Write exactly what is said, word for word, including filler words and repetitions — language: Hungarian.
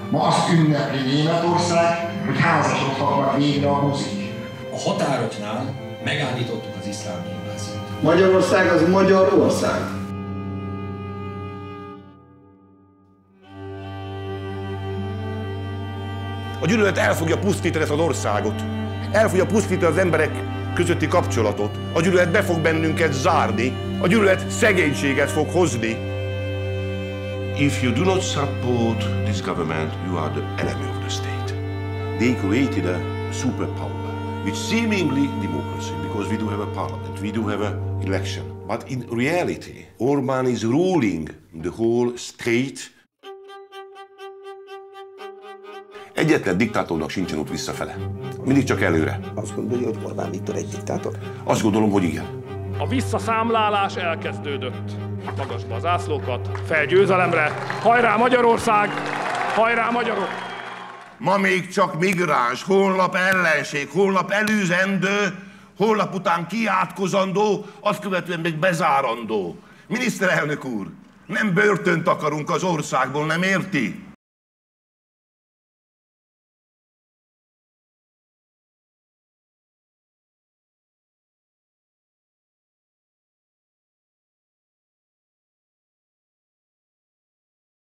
Ma azt ünnepli Németország, hogy házasodhatnak végre a mozik. A határoknál megállítottuk az iszlám inváziót. Magyarország az Magyarország. A gyűlölet el fogja pusztítani ezt az országot. El fogja pusztítani az emberek közötti kapcsolatot. A gyűlölet be fog bennünket zárni. A gyűlölet szegénységet fog hozni. If you do not support this government, you are the enemy of the state. They created a superpower, which seemingly democracy, because we do have a parliament, we do have an election. But in reality, Orbán is ruling the whole state. Egyetlen diktátornak sincsen út visszafele. Mindig csak előre. Azt gondolja, hogy Orbán Viktor egy diktátor? Azt gondolom, hogy igen. A visszaszámlálás elkezdődött. Magasba az zászlókat, fel győzelemre! Hajrá Magyarország! Hajrá magyarok! Ma még csak migráns, holnap ellenség, holnap elűzendő, holnap után kiátkozandó, azt követően még bezárandó. Miniszterelnök úr, nem börtönt akarunk az országból, nem érti?